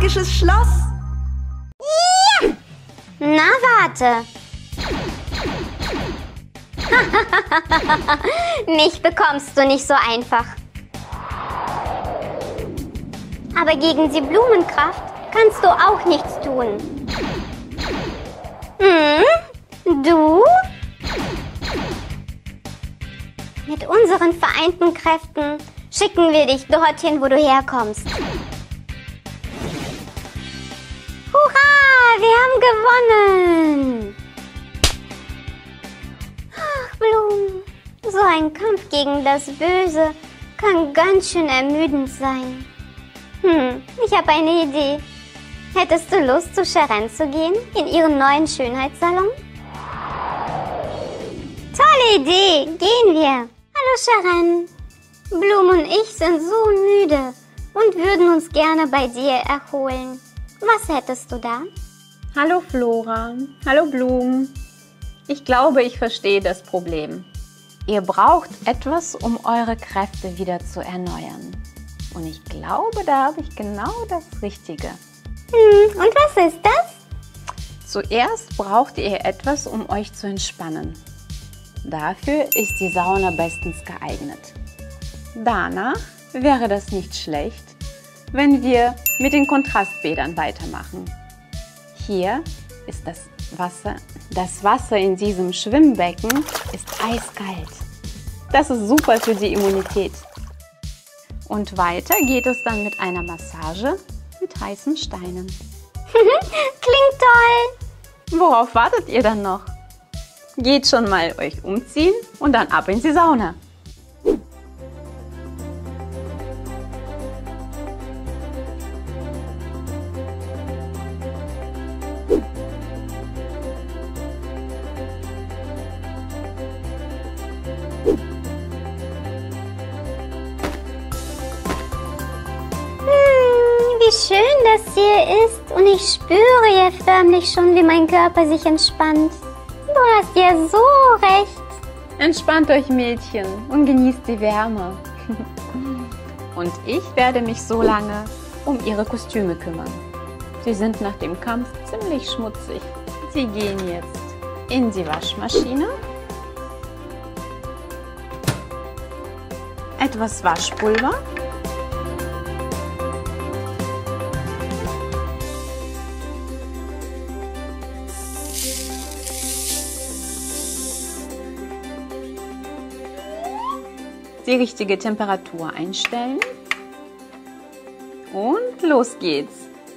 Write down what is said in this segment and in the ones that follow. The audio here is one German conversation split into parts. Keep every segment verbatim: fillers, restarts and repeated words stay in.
magisches Schloss. Ja! Na, warte. Mich bekommst du nicht so einfach. Aber gegen die Blumenkraft kannst du auch nichts tun. Hm? Du? Mit unseren vereinten Kräften schicken wir dich dorthin, wo du herkommst. Hurra, wir haben gewonnen! Ach, Blumen, so ein Kampf gegen das Böse kann ganz schön ermüdend sein. Hm, ich habe eine Idee. Hättest du Lust, zu Sharon zu gehen, in ihren neuen Schönheitssalon? Tolle Idee, gehen wir. Hallo Sharon. Blum und ich sind so müde und würden uns gerne bei dir erholen. Was hättest du da? Hallo Flora, hallo Blum. Ich glaube, ich verstehe das Problem. Ihr braucht etwas, um eure Kräfte wieder zu erneuern. Und ich glaube, da habe ich genau das Richtige. Hm, und was ist das? Zuerst braucht ihr etwas, um euch zu entspannen. Dafür ist die Sauna bestens geeignet. Danach wäre das nicht schlecht, wenn wir mit den Kontrastbädern weitermachen. Hier ist das Wasser. Das Wasser in diesem Schwimmbecken ist eiskalt. Das ist super für die Immunität. Und weiter geht es dann mit einer Massage mit heißen Steinen. Klingt toll! Worauf wartet ihr dann noch? Geht schon mal euch umziehen und dann ab in die Sauna. Wie schön das hier ist und ich spüre ja förmlich schon, wie mein Körper sich entspannt. Du hast ja so recht. Entspannt euch, Mädchen, und genießt die Wärme. Und ich werde mich so lange um ihre Kostüme kümmern. Sie sind nach dem Kampf ziemlich schmutzig. Sie gehen jetzt in die Waschmaschine. Etwas Waschpulver. Die richtige Temperatur einstellen und los geht's.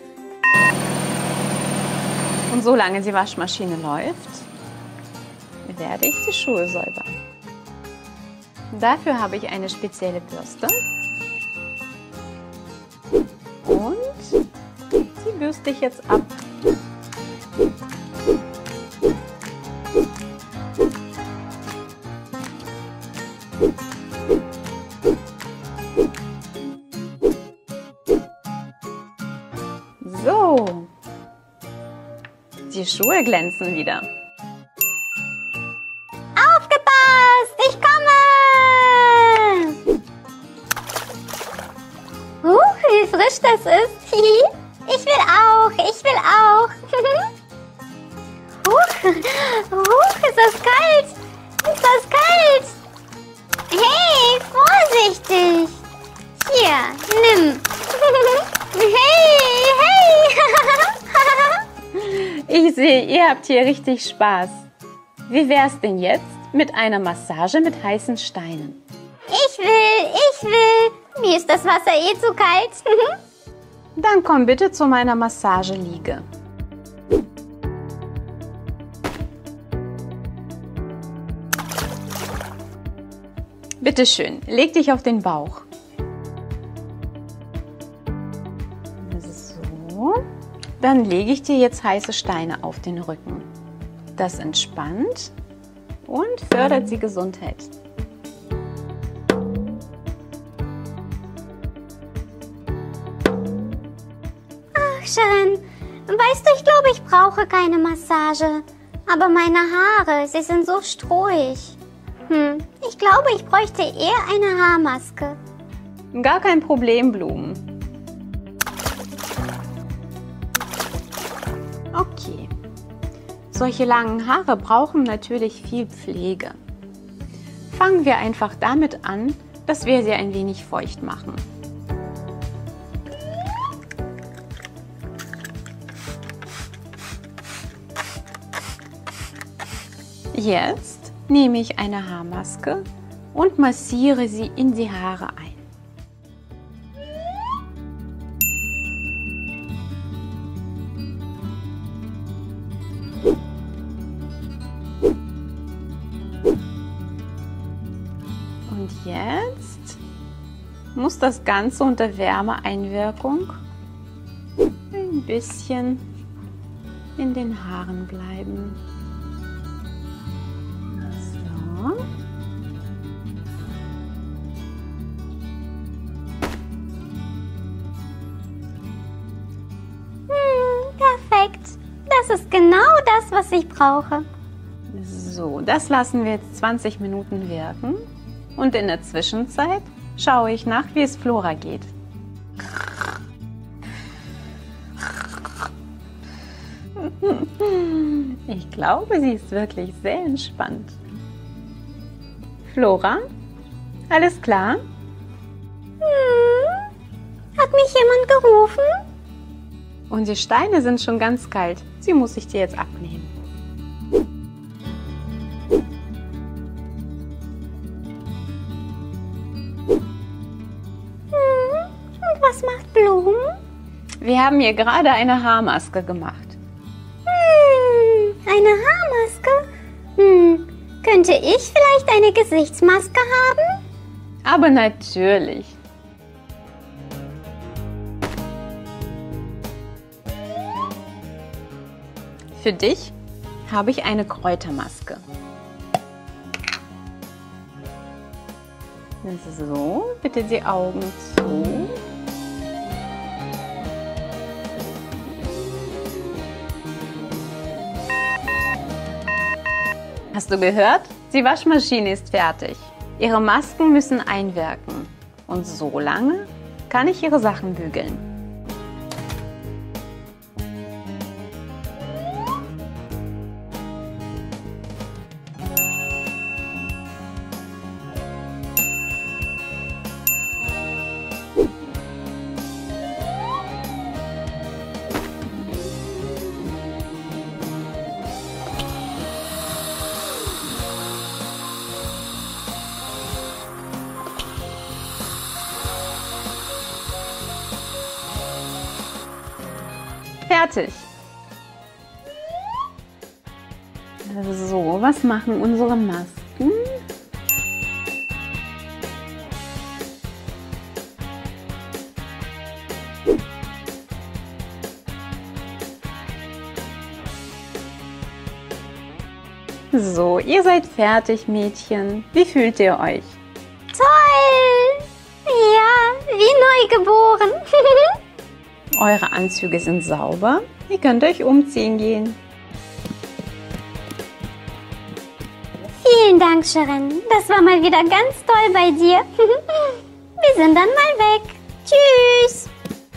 Und solange die Waschmaschine läuft, werde ich die Schuhe säubern. Dafür habe ich eine spezielle Bürste und die bürste ich jetzt ab. So, die Schuhe glänzen wieder. Aufgepasst, ich komme! Huch, wie frisch das ist. Ich will auch, ich will auch. Huch, huch, ist das kalt? Ist das kalt? Hey, vorsichtig. Hier, nimm. Hey, hey! Ich sehe, ihr habt hier richtig Spaß. Wie wär's denn jetzt mit einer Massage mit heißen Steinen? Ich will, ich will. Mir ist das Wasser eh zu kalt. Dann komm bitte zu meiner Massageliege. Bitte schön, leg dich auf den Bauch. So, dann lege ich dir jetzt heiße Steine auf den Rücken. Das entspannt und fördert die Gesundheit. Ach, Sharon, weißt du, ich glaube, ich brauche keine Massage. Aber meine Haare, sie sind so strohig. Hm, ich glaube, ich bräuchte eher eine Haarmaske. Gar kein Problem, Blumen. Okay. Solche langen Haare brauchen natürlich viel Pflege. Fangen wir einfach damit an, dass wir sie ein wenig feucht machen. Jetzt nehme ich eine Haarmaske und massiere sie in die Haare ein. Und jetzt muss das Ganze unter Wärmeeinwirkung ein bisschen in den Haaren bleiben. So. Hm, perfekt. Das ist genau das, was ich brauche. So, das lassen wir jetzt zwanzig Minuten wirken. Und in der Zwischenzeit schaue ich nach, wie es Flora geht. Ich glaube, sie ist wirklich sehr entspannt. Flora, alles klar? Hm, hat mich jemand gerufen? Und die Steine sind schon ganz kalt. Sie muss ich dir jetzt abnehmen. Was macht Blumen? Wir haben ihr gerade eine Haarmaske gemacht. Hm, eine Haarmaske? Hm, könnte ich vielleicht eine Gesichtsmaske haben? Aber natürlich. Für dich habe ich eine Kräutermaske. So, bitte die Augen zu. Hast du gehört? Die Waschmaschine ist fertig. Ihre Masken müssen einwirken. Und so lange kann ich ihre Sachen bügeln. Fertig. So, was machen unsere Masken? So, ihr seid fertig, Mädchen. Wie fühlt ihr euch? Toll! Ja, wie neugeboren. Eure Anzüge sind sauber. Ihr könnt euch umziehen gehen. Vielen Dank, Sharon. Das war mal wieder ganz toll bei dir. Wir sind dann mal weg. Tschüss.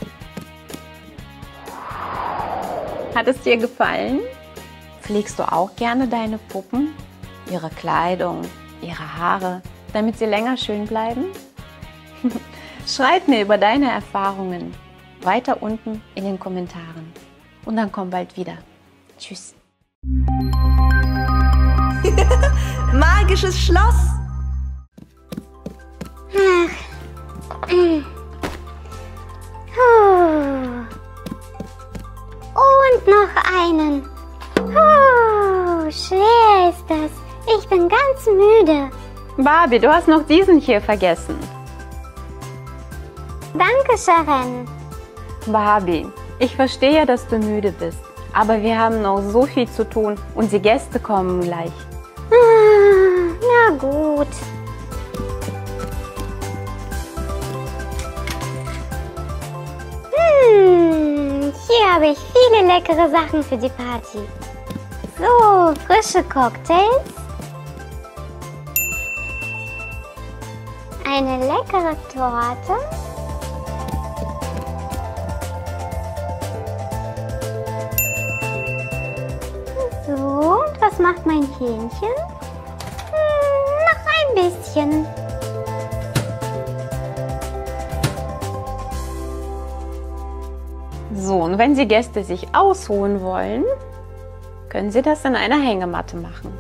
Hat es dir gefallen? Pflegst du auch gerne deine Puppen? Ihre Kleidung, ihre Haare, damit sie länger schön bleiben? Schreib mir über deine Erfahrungen weiter unten in den Kommentaren. Und dann komm bald wieder. Tschüss. Magisches Schloss. Ach. Mm. Puh. Und noch einen. Puh, schwer ist das. Ich bin ganz müde. Barbie, du hast noch diesen hier vergessen. Danke, Sharon. Barbie, ich verstehe, dass du müde bist. Aber wir haben noch so viel zu tun und die Gäste kommen gleich. Ah, na gut. Hm, hier habe ich viele leckere Sachen für die Party. So, frische Cocktails. Eine leckere Torte. groß macht mein Hähnchen? Hm, noch ein bisschen. So, und wenn Sie Gäste sich ausruhen wollen, können Sie das in einer Hängematte machen.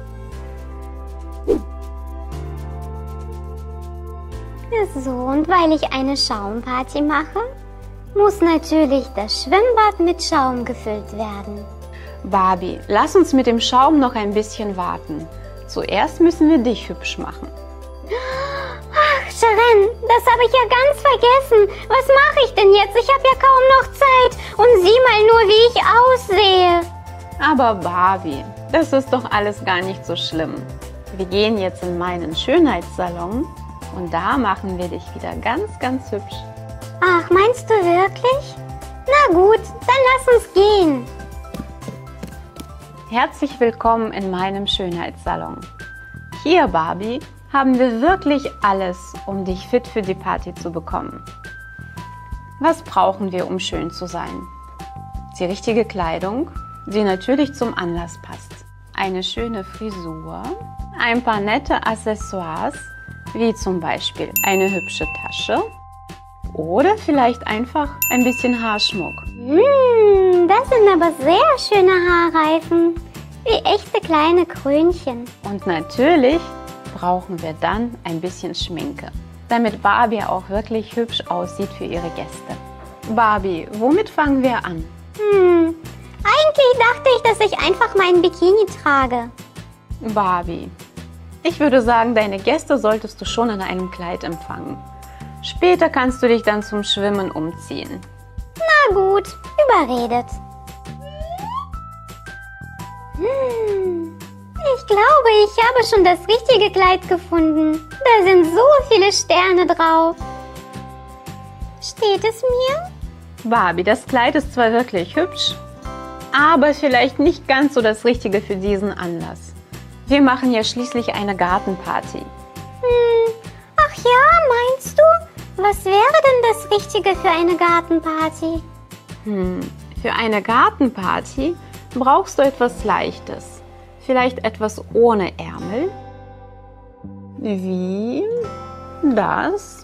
So, und weil ich eine Schaumparty mache, muss natürlich das Schwimmbad mit Schaum gefüllt werden. Barbie, lass uns mit dem Schaum noch ein bisschen warten. Zuerst müssen wir dich hübsch machen. Ach, Sharon, das habe ich ja ganz vergessen. Was mache ich denn jetzt? Ich habe ja kaum noch Zeit. Und sieh mal nur, wie ich aussehe. Aber Barbie, das ist doch alles gar nicht so schlimm. Wir gehen jetzt in meinen Schönheitssalon und da machen wir dich wieder ganz, ganz hübsch. Ach, meinst du wirklich? Na gut, dann lass uns gehen. Herzlich willkommen in meinem Schönheitssalon. Hier, Barbie, haben wir wirklich alles, um dich fit für die Party zu bekommen. Was brauchen wir, um schön zu sein? Die richtige Kleidung, die natürlich zum Anlass passt. Eine schöne Frisur, ein paar nette Accessoires, wie zum Beispiel eine hübsche Tasche oder vielleicht einfach ein bisschen Haarschmuck. Hm, das sind aber sehr schöne Haarreifen, wie echte kleine Krönchen. Und natürlich brauchen wir dann ein bisschen Schminke, damit Barbie auch wirklich hübsch aussieht für ihre Gäste. Barbie, womit fangen wir an? Hm, eigentlich dachte ich, dass ich einfach meinen Bikini trage. Barbie, ich würde sagen, deine Gäste solltest du schon in einem Kleid empfangen. Später kannst du dich dann zum Schwimmen umziehen. Na gut, überredet. Hm, ich glaube, ich habe schon das richtige Kleid gefunden. Da sind so viele Sterne drauf. Steht es mir? Barbie, das Kleid ist zwar wirklich hübsch, aber vielleicht nicht ganz so das Richtige für diesen Anlass. Wir machen ja schließlich eine Gartenparty. Hm, ach ja, meinst du? Was wäre denn das Richtige für eine Gartenparty? Hm, für eine Gartenparty brauchst du etwas Leichtes. Vielleicht etwas ohne Ärmel. Wie das.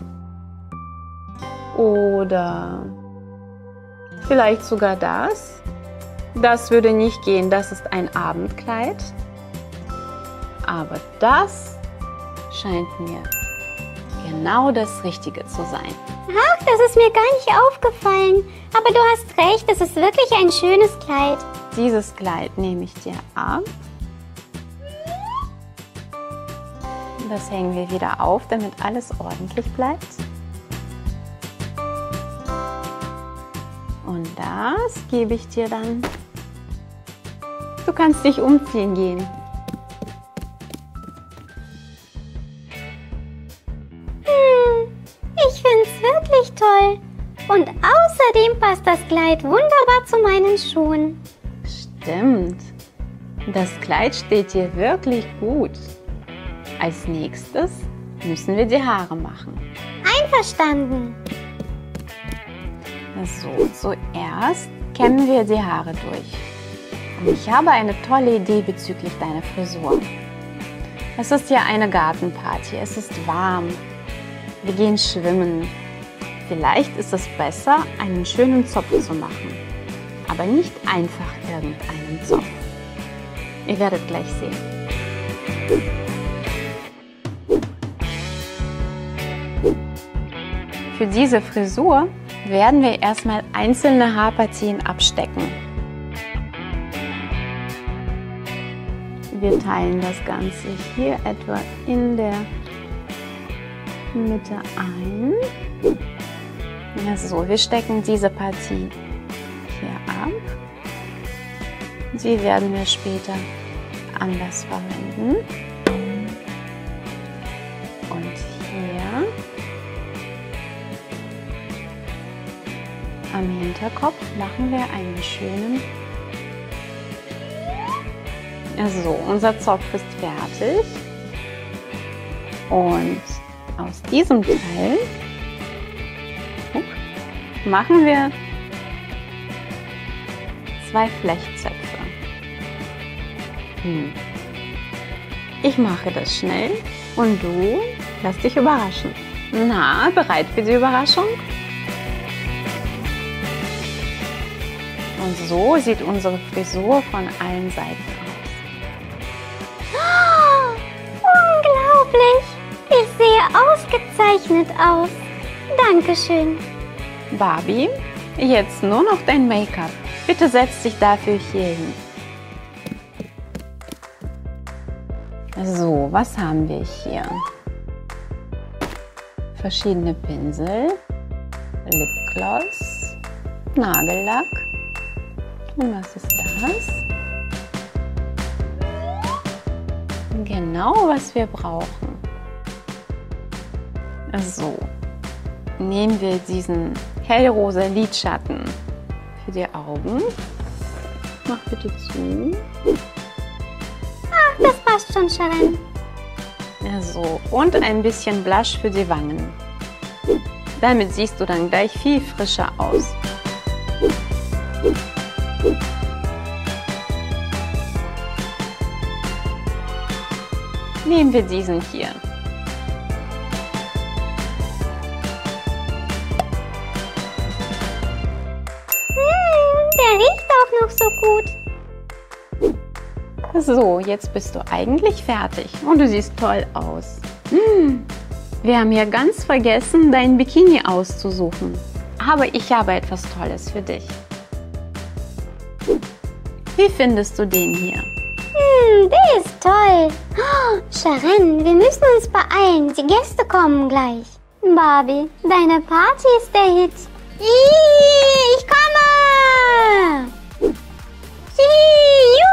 Oder vielleicht sogar das. Das würde nicht gehen, das ist ein Abendkleid. Aber das scheint mir genau das Richtige zu sein. Ach, das ist mir gar nicht aufgefallen. Aber du hast recht, es ist wirklich ein schönes Kleid. Dieses Kleid nehme ich dir ab. Das hängen wir wieder auf, damit alles ordentlich bleibt. Und das gebe ich dir dann. Du kannst dich umziehen gehen. Ich finde es wirklich toll. Und außerdem passt das Kleid wunderbar zu meinen Schuhen. Stimmt. Das Kleid steht dir wirklich gut. Als nächstes müssen wir die Haare machen. Einverstanden. So, zuerst kämmen wir die Haare durch. Und ich habe eine tolle Idee bezüglich deiner Frisur. Es ist ja eine Gartenparty, es ist warm. Wir gehen schwimmen. Vielleicht ist es besser, einen schönen Zopf zu machen. Aber nicht einfach irgendeinen Zopf. Ihr werdet gleich sehen. Für diese Frisur werden wir erstmal einzelne Haarpartien abstecken. Wir teilen das Ganze hier etwa in der Mitte ein. So, wir stecken diese Partie hier ab. Die werden wir später anders verwenden. Und hier am Hinterkopf machen wir einen schönen. So, unser Zopf ist fertig. Und aus diesem Teil machen wir zwei Flechtzöpfe. Hm. Ich mache das schnell und du lass dich überraschen. Na, bereit für die Überraschung? Und so sieht unsere Frisur von allen Seiten aus. Oh, unglaublich! Ich sehe ausgezeichnet aus. Dankeschön. Barbie, jetzt nur noch dein Make-up. Bitte setz dich dafür hier hin. So, was haben wir hier? Verschiedene Pinsel, Lipgloss, Nagellack. Und was ist das? Genau, was wir brauchen. So, nehmen wir diesen hellrosa Lidschatten für die Augen. Mach bitte zu. Ach, das passt schon, Sharon. So, und ein bisschen Blush für die Wangen. Damit siehst du dann gleich viel frischer aus. Nehmen wir diesen hier. Der riecht auch noch so gut. So, jetzt bist du eigentlich fertig und du siehst toll aus. Hm, wir haben ja ganz vergessen, dein Bikini auszusuchen. Aber ich habe etwas Tolles für dich. Wie findest du den hier? Hm, der ist toll. Oh, Sharon, wir müssen uns beeilen. Die Gäste kommen gleich. Barbie, deine Party ist der Hit. Ih, ich komme! Ih,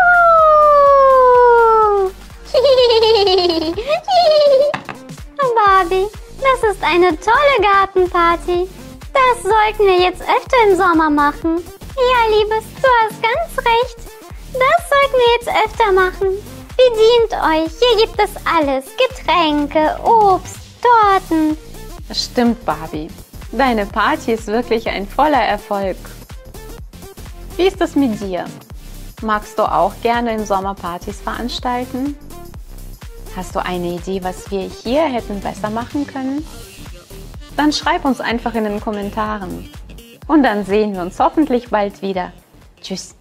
juhu! Barbie, das ist eine tolle Gartenparty. Das sollten wir jetzt öfter im Sommer machen. Ja, Liebes, du hast ganz recht. Das sollten wir jetzt öfter machen. Bedient euch, hier gibt es alles. Getränke, Obst, Torten. Das stimmt, Barbie. Deine Party ist wirklich ein voller Erfolg. Wie ist es mit dir? Magst du auch gerne im Sommer Partys veranstalten? Hast du eine Idee, was wir hier hätten besser machen können? Dann schreib uns einfach in den Kommentaren. Und dann sehen wir uns hoffentlich bald wieder. Tschüss.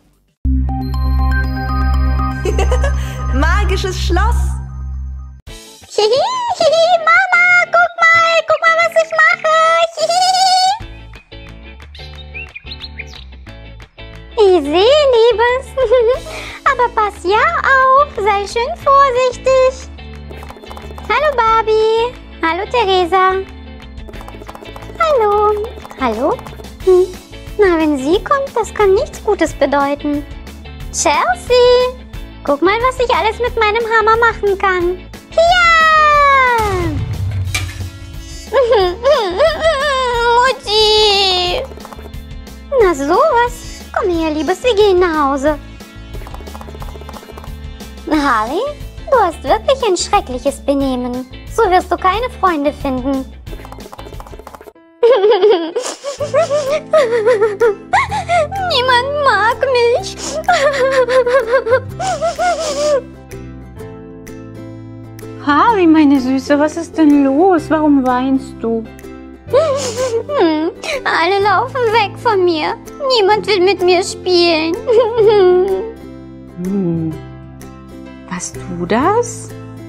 Magisches Schloss. Mama, guck mal, guck mal, was ich mache. Ich sehe, Liebes. Aber pass ja auf, sei schön vorsichtig. Hallo Barbie. Hallo Theresa. Hallo. Hallo? Hm. Na, wenn sie kommt, das kann nichts Gutes bedeuten. Chelsea, guck mal, was ich alles mit meinem Hammer machen kann. Ja! Mutti! Na sowas. Komm her, Liebes, wir gehen nach Hause. Harley, du hast wirklich ein schreckliches Benehmen. So wirst du keine Freunde finden. Niemand mag mich. Harley, meine Süße, was ist denn los? Warum weinst du? Hm, alle laufen weg von mir. Niemand will mit mir spielen. Hm. Warst du das?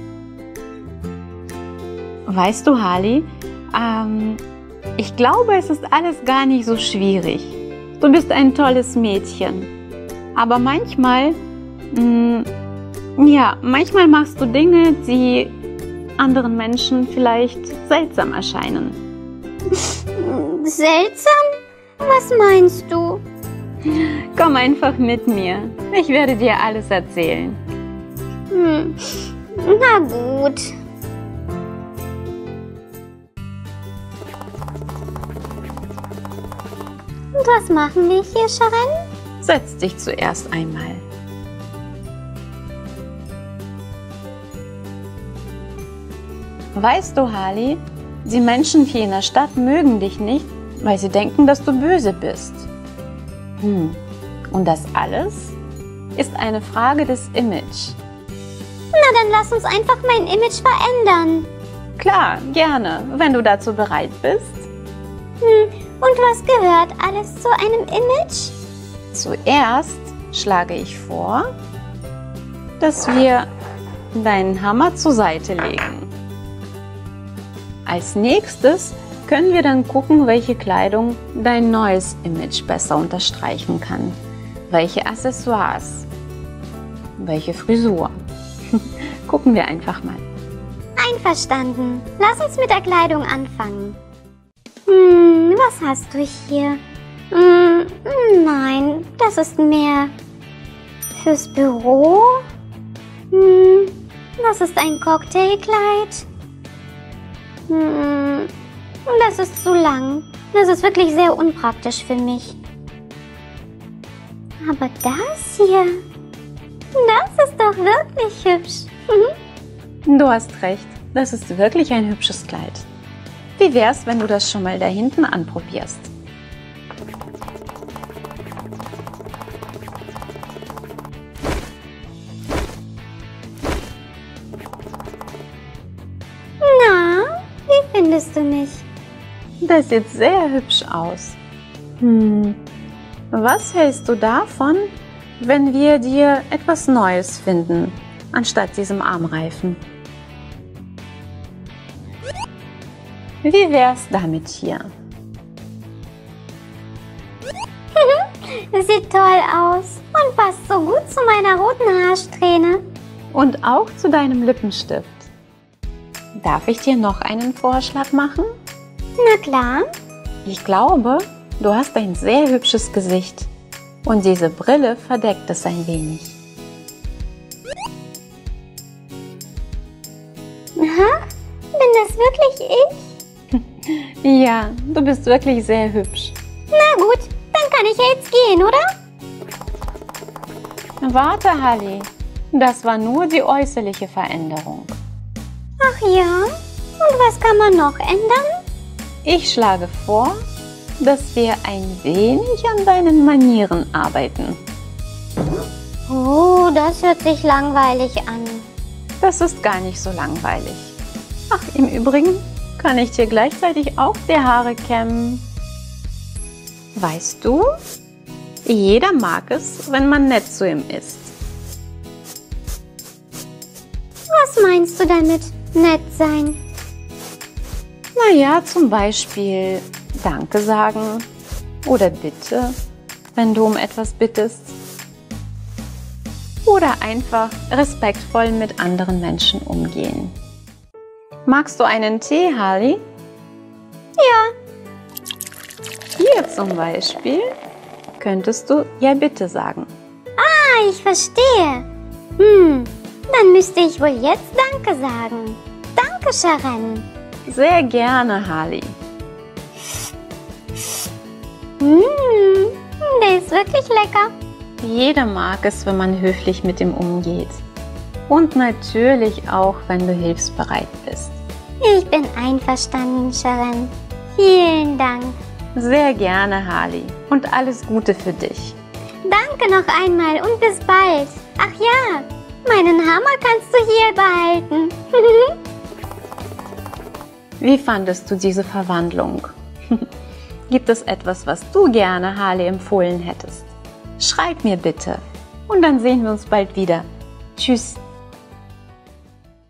Weißt du, Harley, ähm, ich glaube, es ist alles gar nicht so schwierig. Du bist ein tolles Mädchen. Aber manchmal, mh, ja, manchmal machst du Dinge, die anderen Menschen vielleicht seltsam erscheinen. Seltsam? Was meinst du? Komm einfach mit mir. Ich werde dir alles erzählen. Hm. Na gut. Und was machen wir hier, Sharon? Setz dich zuerst einmal. Weißt du, Harley, die Menschen hier in der Stadt mögen dich nicht, weil sie denken, dass du böse bist. Hm. Und das alles ist eine Frage des Images. Na, dann lass uns einfach mein Image verändern. Klar, gerne, wenn du dazu bereit bist. Hm, und was gehört alles zu einem Image? Zuerst schlage ich vor, dass wir deinen Hammer zur Seite legen. Als nächstes können wir dann gucken, welche Kleidung dein neues Image besser unterstreichen kann. Welche Accessoires, welche Frisur. Gucken wir einfach mal. Einverstanden. Lass uns mit der Kleidung anfangen. Hm, was hast du hier? Hm, nein, das ist mehr fürs Büro. Hm, das ist ein Cocktailkleid. Hm, das ist zu lang. Das ist wirklich sehr unpraktisch für mich. Aber das hier, das ist doch wirklich hübsch. Mhm. Du hast recht, das ist wirklich ein hübsches Kleid. Wie wär's, wenn du das schon mal da hinten anprobierst? Na, wie findest du mich? Das sieht sehr hübsch aus. Hm, was hältst du davon, wenn wir dir etwas Neues finden, anstatt diesem Armreifen? Wie wär's damit hier? Sieht toll aus und passt so gut zu meiner roten Haarsträhne. Und auch zu deinem Lippenstift. Darf ich dir noch einen Vorschlag machen? Na klar. Ich glaube, du hast ein sehr hübsches Gesicht und diese Brille verdeckt es ein wenig. Aha, bin das wirklich ich? Ja, du bist wirklich sehr hübsch. Na gut, dann kann ich jetzt gehen, oder? Warte, Halli. Das war nur die äußerliche Veränderung. Ach ja? Und was kann man noch ändern? Ich schlage vor, dass wir ein wenig an deinen Manieren arbeiten. Oh, das hört sich langweilig an. Das ist gar nicht so langweilig. Ach, im Übrigen kann ich dir gleichzeitig auch die Haare kämmen. Weißt du, jeder mag es, wenn man nett zu ihm ist. Was meinst du damit, nett sein? Naja, zum Beispiel Danke sagen oder Bitte, wenn du um etwas bittest. Oder einfach respektvoll mit anderen Menschen umgehen. Magst du einen Tee, Halli? Ja. Hier zum Beispiel könntest du ja bitte sagen. Ah, ich verstehe. Hm, dann müsste ich wohl jetzt Danke sagen. Danke, Sharon. Sehr gerne, Halli. Hm, der ist wirklich lecker. Jeder mag es, wenn man höflich mit ihm umgeht. Und natürlich auch, wenn du hilfsbereit bist. Ich bin einverstanden, Sharon. Vielen Dank. Sehr gerne, Halli. Und alles Gute für dich. Danke noch einmal und bis bald. Ach ja, meinen Hammer kannst du hier behalten. Wie fandest du diese Verwandlung? Gibt es etwas, was du gerne Halli empfohlen hättest? Schreib mir bitte. Und dann sehen wir uns bald wieder. Tschüss.